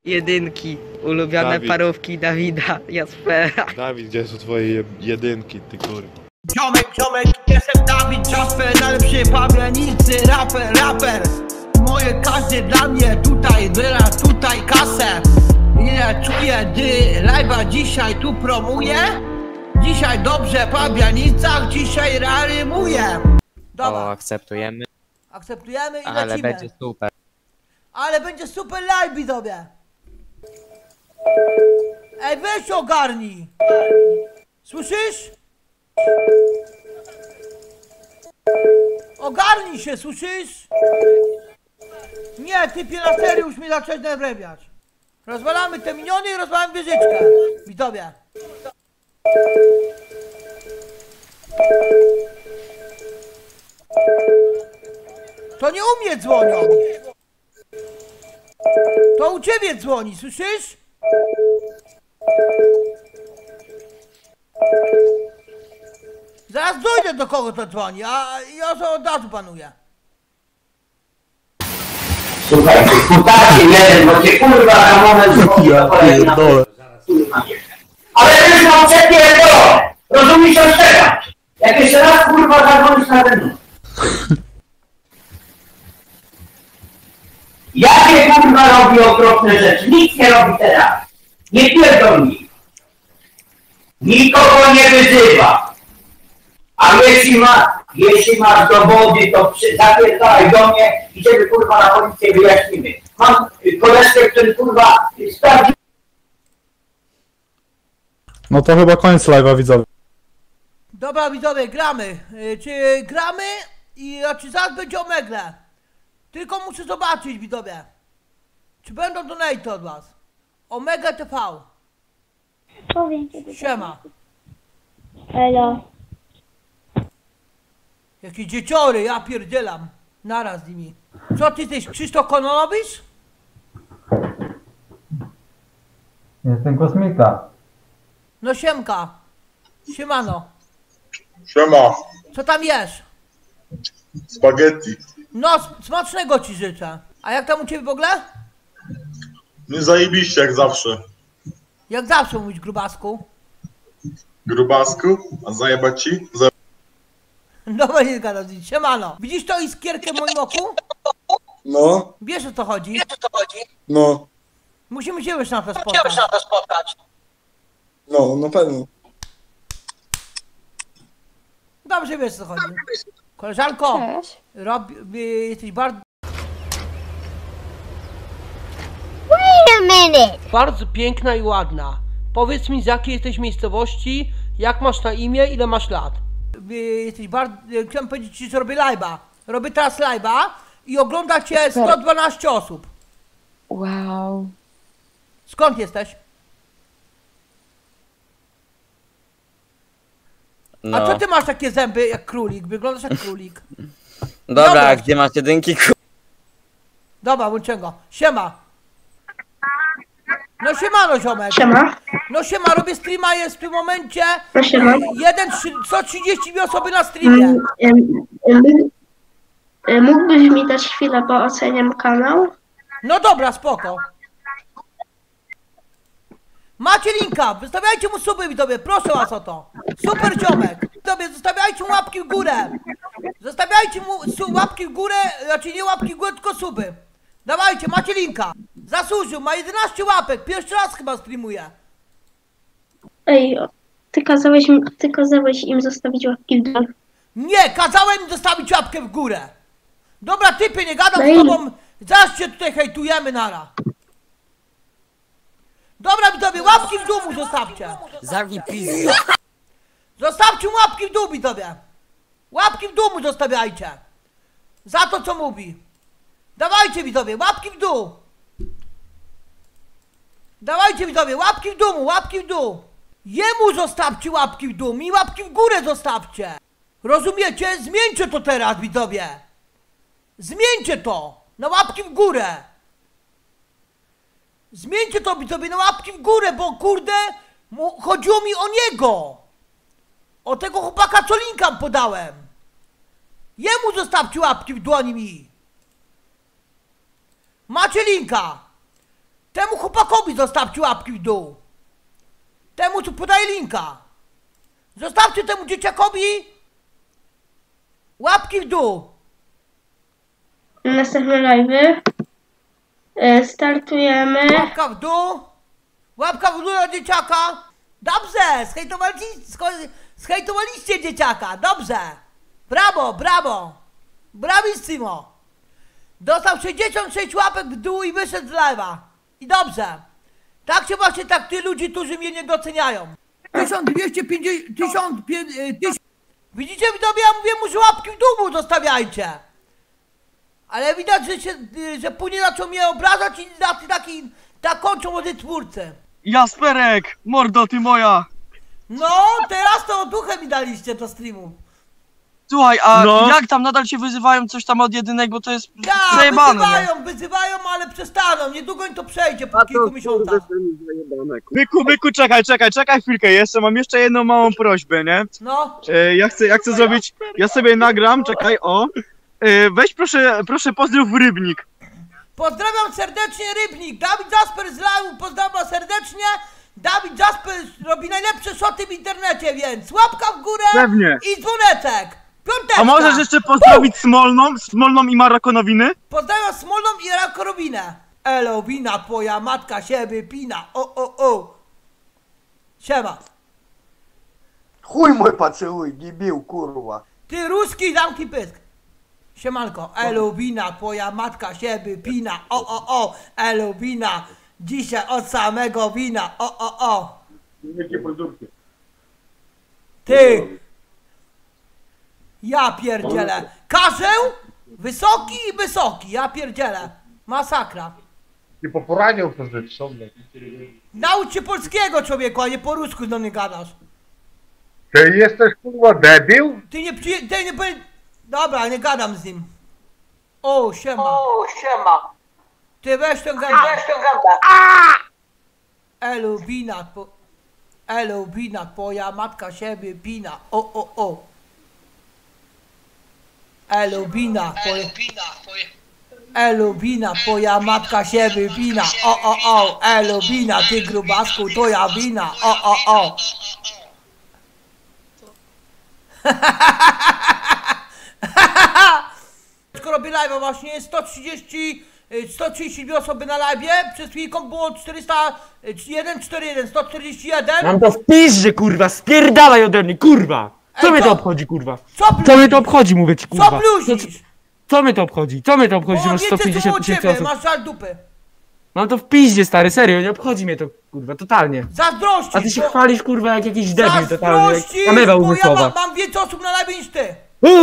Jedynki, ulubione Dawid. parówki Dawida, Jaspera. Dawid, gdzie są twoje jedynki, ty kurwa? Ziomek, jestem Dawid Jasper, najlepszy Pawianicy, raper. Moje każdy dla mnie tutaj wyra, tutaj kasę. Ile czuję, live'a dzisiaj tu promuję. Dzisiaj dobrze w Pawianicach, dzisiaj rymuję. Dobra, O, akceptujemy, akceptujemy i ale lecimy. będzie super. Ale będzie super live, widzowie. Ej, weź ogarnij. Słyszysz? Ogarnij się, słyszysz? Nie, typie, na serio już mi zacząć nerwiać. Rozwalamy te miniony i rozwalamy wieżyczkę. Widzowie. To nie u mnie dzwonią. To u ciebie dzwoni, słyszysz? Zaraz dojdę do kogo to dzwoni, a ja to od razu panuję. Słuchajcie, kutacie jeden, bo cię kurwa na moment Pierdolę. ale też mam przepierdolone! Rozumiesz, co czekać? Jak jeszcze raz kurwa zadzwonisz na ten numer. Jakie kurwa robi okropne rzeczy? Nikt nie robi teraz. Nie pierdol mi. Nikogo nie wyzywa. A jeśli masz dowody, to zapierdalaj do mnie i ciebie kurwa na policję wyjaśnimy. Mam koleżkę, który kurwa sprawdzi. No to chyba koniec live'a, widzowie. Dobra, widzowie, gramy. Czy gramy i znaczy zaraz będzie o megle. Tylko muszę zobaczyć, widzowie. Czy będą donate od was? Omega TV. Powiem kiedy. Siema. Elo. Jakie dzieciory, ja pierdzielam. Naraz z nimi. Co ty jesteś, Krzysztof Kononowicz? Jestem kosmita. No siemka. Siemano. Siema, Co tam jesz? spaghetti. No, smacznego ci życzę. A jak tam u ciebie w ogóle? Nie zajebiście jak zawsze. Jak zawsze mówić, grubasku. Grubasku, a zajebać ci? Dobra, nie zgadzam się. Siemano. Widzisz to iskierkę w moim oku? No, Wiesz o co chodzi? no, Musimy się już na to spotkać. no, na pewno. Dobrze wiesz o co chodzi. Koleżanko, Cześć. jesteś bardzo, Wait a minute. bardzo piękna i ładna. Powiedz mi, z jakiej jesteś miejscowości, jak masz na imię, ile masz lat. Jesteś bardzo, chciałem powiedzieć ci, że robię live'a. Robię teraz live'a i ogląda cię 112 osób. Wow. Skąd jesteś? No. A co ty masz takie zęby jak królik? Wyglądasz jak królik. Dobra, Dobra. a gdzie masz jedynki? Dobra, włączę go. Siema. No siemano, ziomek. Siema. No siema, robię streama, jest w tym momencie No siema. 132 osoby na streamie. Mógłbyś mi dać chwilę, bo oceniam kanał? No dobra, spoko. Macie linka, wystawiajcie mu suby, widzowie, proszę was o to. Super ziomek. Widzowie, zostawiajcie mu łapki w górę. Zostawiajcie mu łapki w górę, znaczy nie łapki w górę, tylko suby. Dawajcie, macie linka. Zasłużył, ma 11 łapek, pierwszy raz chyba streamuje. Ej, ty kazałeś im zostawić łapki w dół. Nie, kazałem im zostawić łapkę w górę. Dobra, typy, nie gadam No z i- tobą. Zaraz cię tutaj hejtujemy, nara. Dobra, widzowie, łapki w dół mu zostawcie. Zamknij pizdę. Zostawcie mu łapki w dół, widzowie. Łapki w dół mu zostawiajcie. Za to, co mówi. Dawajcie, widzowie, łapki w dół. Dawajcie, widzowie, łapki w dół mu, łapki w dół. Jemu zostawcie łapki w dół, mi łapki w górę zostawcie. Rozumiecie? Zmieńcie to teraz, widzowie. Zmieńcie to na łapki w górę. Zmieńcie to, widzowie, na łapki w górę, bo kurde, chodziło mi o niego. O tego chłopaka, co linka podałem. Jemu zostawcie łapki w dłoni mi. Macie linka. Temu chłopakowi zostawcie łapki w dół. Temu, co podaje linka. Zostawcie temu dzieciakowi łapki w dół. Następne live'y. Startujemy. Łapka w dół. Łapka w dół na dzieciaka. Dobrze, zhejtowaliście dzieciaka. Dobrze. Brawo, brawo. Brawissimo. Dostał 66 łapek w dół i wyszedł z live'a. I dobrze. Tak się właśnie ty ludzi, którzy mnie nie doceniają. 1250, 1000. Widzicie, widzowie, ja mówię mu, że łapki w dół mu zostawiajcie. Ale widać, że później zaczął mnie obrażać i tak kończą młodzi twórcy. Jasperek! Mordo ty moja! No, teraz to duchę mi daliście do streamu. Słuchaj, a jak tam nadal się wyzywają coś tam od jedynek, bo to jest zajebane. Wyzywają, ale przestaną. Niedługo im to przejdzie po kilku miesiącach. Byku, czekaj chwilkę, mam jeszcze jedną małą prośbę, nie? No. Ja chcę zrobić, ja sobie nagram, czekaj, weź proszę pozdrów Rybnik. Pozdrawiam serdecznie Rybnik. Dawid Jasper z live'u pozdrawiam serdecznie. Dawid Jasper robi najlepsze szoty w internecie, więc łapka w górę. Pewnie. I dzwoneczek. Piąteczka. A możesz jeszcze pozdrowić Smolną i Marakonowiny? Pozdrawiam Smolną i Rakorowinę. Elo, wina, twoja matka się wypina. O. Siema. Chuj mój pocałuj, nie bił, kurwa. Ty ruski, zamknij pysk. Siemanko. Elo, wina, twoja matka się wypina. O. Elo, wina. Dzisiaj od samego wina. O. Ty. Ja pierdzielę. Karzeł? Wysoki. Ja pierdzielę. Masakra. Nie poporaniał to rzecz, sobie. Naucz się polskiego, człowieku, a nie po rusku do mnie gadasz. Ty jesteś kurwa debil? Ty nie Dobra, nie gadam z nim. O, siema. Ty weź tę gębę. Elu, wina, twoja matka się wypina. O. Elu, wina, twoja matka się wypina. O. Elu, wina, ty grubasku, twoja wina. O. Robię live'a właśnie, 132 osoby na live'ie, przez chwilkę było 441, 141. Mam to w piździe, kurwa, spierdalaj ode mnie, kurwa! Co mnie to obchodzi, kurwa? Co mnie to obchodzi, mówię ci, kurwa? Co bluźnisz? Co mnie to obchodzi, że masz 150 000 osób? Masz żal dupy. Mam to w piździe, stary, serio, nie obchodzi mnie to, kurwa, totalnie. Zazdrościsz. A ty się chwalisz, kurwa, jak jakiś debil, totalnie, Zazdrościsz, jak ameba bo umysłowa. ja mam więcej osób na live niż ty.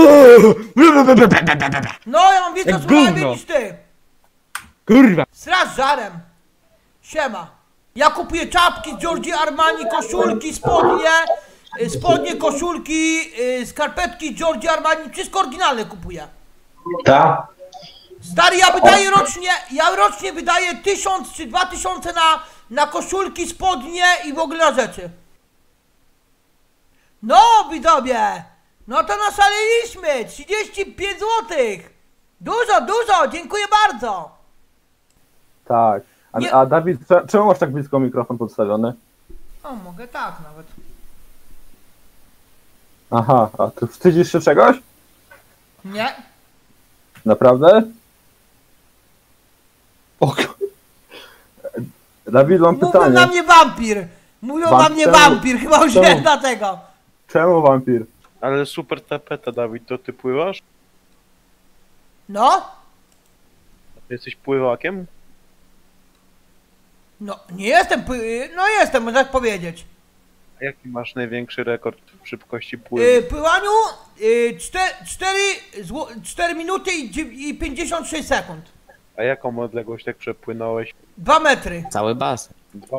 No, ja mam więcej osób na live niż ty. Kurwa. Straż żarem. Siema. Ja kupuję czapki, Giorgio Armani, koszulki, spodnie, koszulki, skarpetki, Giorgio Armani, wszystko oryginalne kupuję. Tak? Stary, ja rocznie wydaję 1000 czy 2000 na koszulki, spodnie i w ogóle na rzeczy. No, widzowie, no to naszaleliśmy, 35 zł. Dużo, dziękuję bardzo. Tak. A Dawid, czemu masz tak blisko mikrofon podstawiony? O, mogę tak nawet. Aha, a ty wstydzisz się czegoś? Nie. Naprawdę? O, Dawid, mam pytanie. Mówią na mnie wampir, chyba już nie dlatego. Czemu wampir? Ale super tapeta, Dawid, to ty pływasz? No? Ty jesteś pływakiem? No, nie jestem, jestem, można tak powiedzieć. A jaki masz największy rekord w szybkości pływu? Pływaniu 4 minuty i 56 sekund. A jaką odległość tak przepłynąłeś? 2 metry. Cały basen.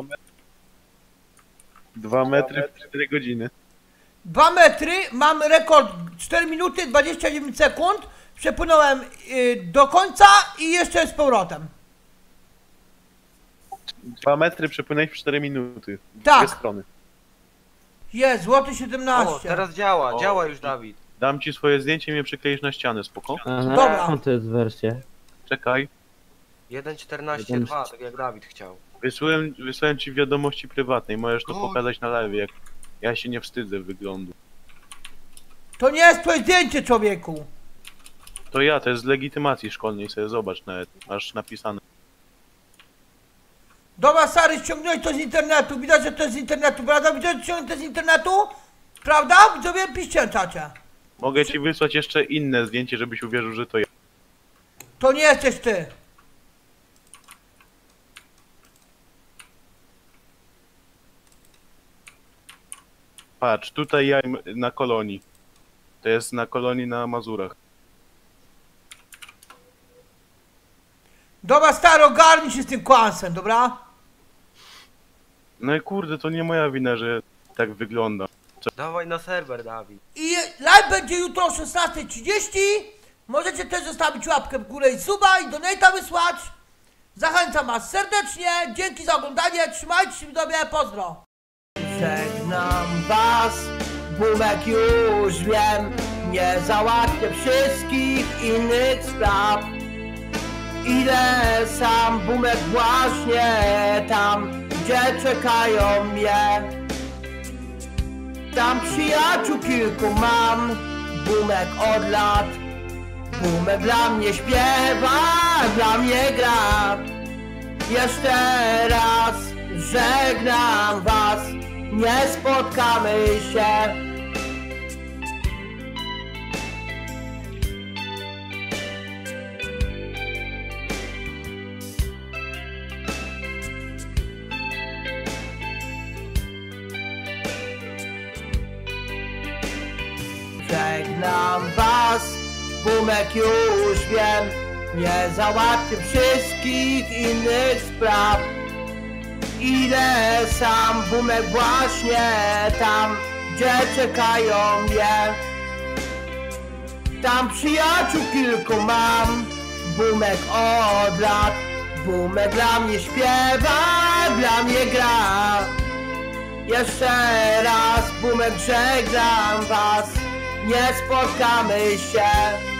2 metry w 4 godziny. 2 metry, mam rekord 4 minuty 29 sekund. Przepłynąłem do końca i jeszcze z powrotem. 2 metry przepłynąłeś w 4 minuty. Tak. 2 strony. Jest, złoty 17. O, teraz działa już, Dawid. Dam ci swoje zdjęcie i mnie przykleisz na ścianę, spoko? Dobra. To jest wersja. Czekaj. 1.14.2, tak jak Dawid chciał. Wysłałem ci wiadomości prywatnej, możesz to pokazać na live, jak ja się nie wstydzę wyglądu. To nie jest twoje zdjęcie, człowieku. To ja, to jest z legitymacji szkolnej, sobie zobacz nawet, masz napisane. Dobra, stary, ściągnąłeś to z internetu. Widać, że to jest z internetu, prawda? Widać, że ściągnąłeś to z internetu? Prawda? Widzowie, piszcie na czacie. Mogę ci wysłać jeszcze inne zdjęcie, żebyś uwierzył, że to ja. To nie jesteś ty. Patrz, tutaj ja na kolonii. To jest na kolonii na Mazurach. Dobra, stary, ogarnij się z tym kłamstwem, dobra? No i kurde, to nie moja wina, że tak wygląda. Dawaj na serwer, Dawid. I live będzie jutro o 16:30. Możecie też zostawić łapkę w górę i suba i donate'a wysłać. Zachęcam was serdecznie. Dzięki za oglądanie. Trzymajcie się w dobie. Pozdro. Żegnam was. Bumek już wiem. Nie załatwię wszystkich innych spraw. Idę sam, Bumek właśnie tam, gdzie czekają mnie. Tam przyjaciół kilku mam, Bumek od lat. Bumek dla mnie śpiewa, dla mnie gra. Jeszcze raz żegnam was, nie spotkamy się. Żegnam was, Bumek już wiem. Nie załatwię wszystkich innych spraw. Idę sam, Bumek właśnie tam, gdzie czekają mnie. Tam przyjaciół kilku mam, Bumek od lat. Bumek dla mnie śpiewa, dla mnie gra. Jeszcze raz, Bumek, żegnam was, nie spotkamy się.